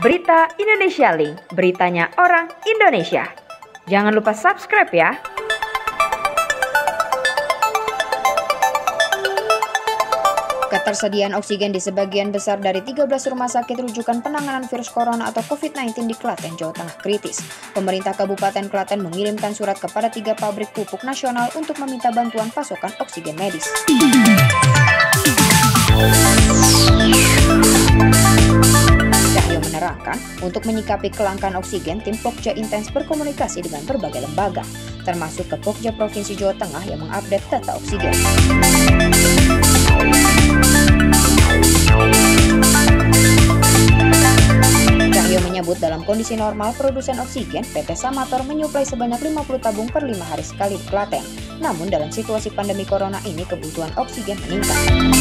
Berita Indonesia Link, beritanya orang Indonesia. Jangan lupa subscribe ya. Ketersediaan oksigen di sebagian besar dari 13 rumah sakit rujukan penanganan virus corona atau COVID-19 di Klaten, Jawa Tengah kritis. Pemerintah Kabupaten Klaten mengirimkan surat kepada 3 pabrik pupuk nasional untuk meminta bantuan pasokan oksigen medis. Cahyo menerangkan, untuk menyikapi kelangkaan oksigen, tim Pokja intens berkomunikasi dengan berbagai lembaga, termasuk ke Pokja Provinsi Jawa Tengah yang mengupdate data oksigen. Cahyo menyebut dalam kondisi normal produsen oksigen, PT Samator menyuplai sebanyak 50 tabung per 5 hari sekali di Klaten. Namun dalam situasi pandemi corona ini kebutuhan oksigen meningkat.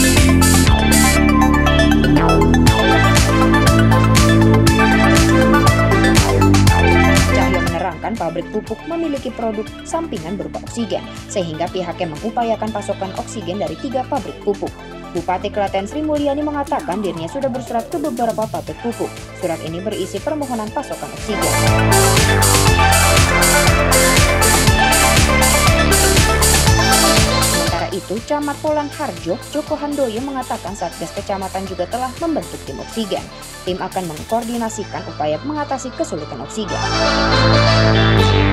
Cahyo menerangkan pabrik pupuk memiliki produk sampingan berupa oksigen, sehingga pihaknya mengupayakan pasokan oksigen dari 3 pabrik pupuk. Bupati Klaten Sri Mulyani mengatakan dirinya sudah bersurat ke beberapa pabrik pupuk. Surat ini berisi permohonan pasokan oksigen. Sementara itu, Camat Polan Harjo, Joko Handoyo mengatakan Satgas Kecamatan juga telah membentuk tim oksigen. Tim akan mengkoordinasikan upaya mengatasi kesulitan oksigen.